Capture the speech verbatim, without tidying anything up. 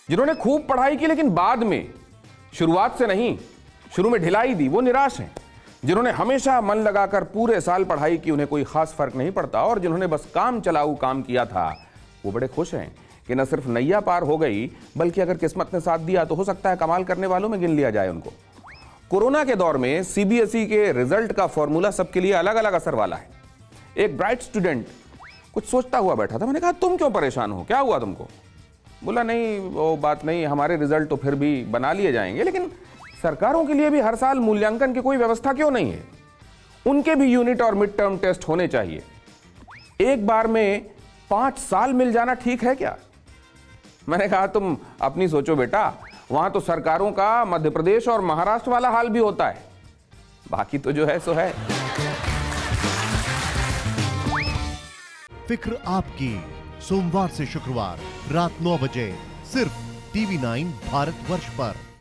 जिन्होंने खूब पढ़ाई की लेकिन बाद में, शुरुआत से नहीं, शुरू में ढिलाई दी, वो निराश हैं। जिन्होंने हमेशा मन लगाकर पूरे साल पढ़ाई की, उन्हें कोई खास फर्क नहीं पड़ता। और जिन्होंने बस काम चलाऊ काम किया था, वो बड़े खुश हैं कि न सिर्फ नैया पार हो गई, बल्कि अगर किस्मत ने साथ दिया तो हो सकता है कमाल करने वालों में गिन लिया जाए उनको। कोरोना के दौर में सीबीएसई के रिजल्ट का फॉर्मूला सबके लिए अलग अलग असर वाला है। एक ब्राइट स्टूडेंट कुछ सोचता हुआ बैठा था। मैंने कहा, तुम क्यों परेशान हो, क्या हुआ तुमको? बोला, नहीं वो बात नहीं, हमारे रिजल्ट तो फिर भी बना लिए जाएंगे, लेकिन सरकारों के लिए भी हर साल मूल्यांकन की कोई व्यवस्था क्यों नहीं है? उनके भी यूनिट और मिड टर्म टेस्ट होने चाहिए। एक बार में पांच साल मिल जाना ठीक है क्या? मैंने कहा, तुम अपनी सोचो बेटा, वहां तो सरकारों का मध्य प्रदेश और महाराष्ट्र वाला हाल भी होता है। बाकी तो जो है सो है। फिक्र आपकी, सोमवार से शुक्रवार रात नौ बजे सिर्फ टीवी नाइन भारतवर्ष पर।